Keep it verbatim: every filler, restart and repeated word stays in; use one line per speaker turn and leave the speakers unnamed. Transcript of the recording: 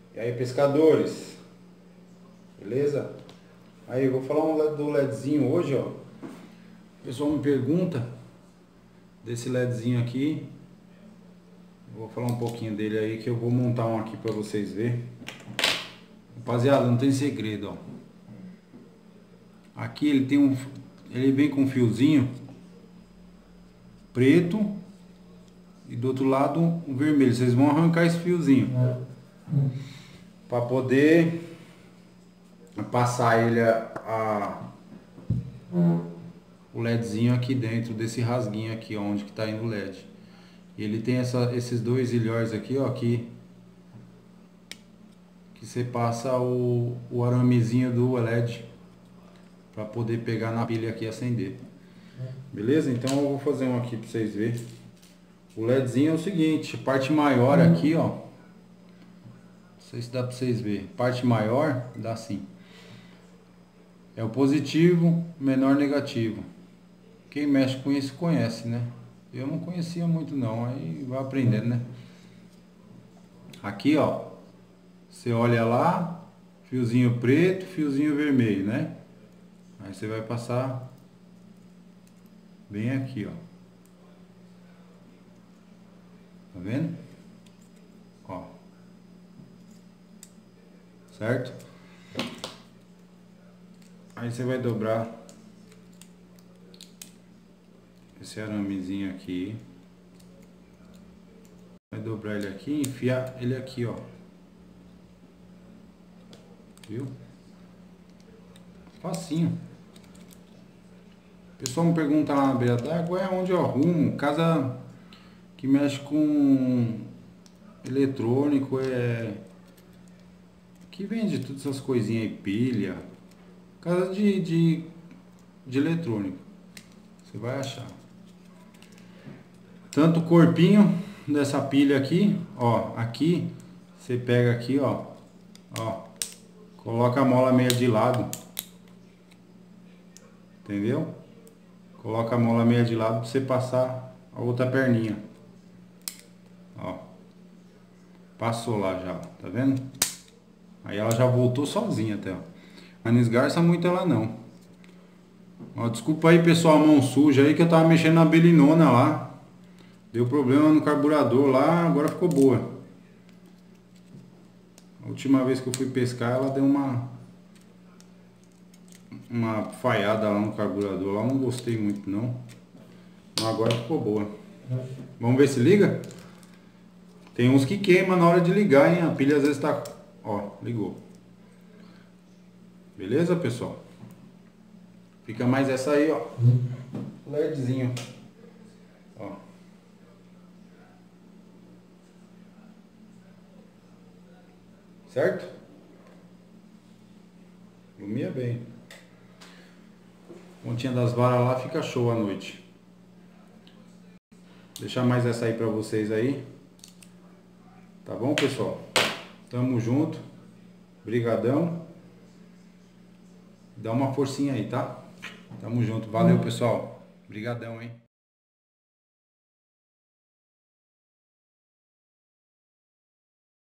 E aí, pescadores, beleza? Aí eu vou falar um do LEDzinho hoje, ó. O pessoal me pergunta desse LEDzinho aqui. Eu vou falar um pouquinho dele aí, que eu vou montar um aqui pra vocês verem. Rapaziada, não tem segredo, ó. Aqui ele tem um, ele vem com um fiozinho preto e do outro lado um vermelho. Vocês vão arrancar esse fiozinho para poder passar ele a, a o LEDzinho aqui dentro desse rasguinho aqui, ó, onde que tá indo o L E D. E ele tem essa, esses dois ilhóis aqui, ó, aqui, que você passa o, o aramezinho do L E D para poder pegar na pilha aqui e acender. Beleza? Então eu vou fazer um aqui para vocês verem. O LEDzinho é o seguinte, parte maior aqui, ó. Não sei se dá para vocês verem. Parte maior dá assim. É o positivo, menor negativo. Quem mexe com isso conhece, né? Eu não conhecia muito não, aí vai aprendendo, né? Aqui, ó, você olha lá, fiozinho preto, fiozinho vermelho, né? Aí você vai passar bem aqui, ó. Tá vendo? Ó. Certo? Aí você vai dobrar esse aramezinho aqui. Vai dobrar ele aqui e enfiar ele aqui, ó. Viu? Facinho. O pessoal me pergunta lá na beira d'água, é onde eu arrumo? Casa que mexe com eletrônico, é... que vende todas essas coisinhas aí, pilha. Casa de, de, de eletrônico. Você vai achar. Tanto o corpinho dessa pilha aqui, ó, aqui, você pega aqui, ó, ó, coloca a mola meia de lado, entendeu? Coloca a mola meia de lado pra você passar a outra perninha, ó, passou lá já, tá vendo? Aí ela já voltou sozinha até, ó, mas não esgarça muito ela não. Ó, desculpa aí pessoal, a mão suja aí que eu tava mexendo na belinona lá. Deu problema no carburador lá, agora ficou boa. A última vez que eu fui pescar, ela deu uma uma falhada lá no carburador, lá eu não gostei muito não. Mas agora ficou boa. Vamos ver se liga? Tem uns que queima na hora de ligar, hein? A pilha às vezes tá... Ó, ligou. Beleza, pessoal? Fica mais essa aí, ó. LEDzinho. Ó. Certo? Ilumina bem. Pontinha das varas lá fica show à noite. Deixar mais essa aí pra vocês aí. Tá bom, pessoal? Tamo junto. Brigadão. Dá uma forcinha aí, tá? Tamo junto. Valeu, pessoal. Brigadão, hein?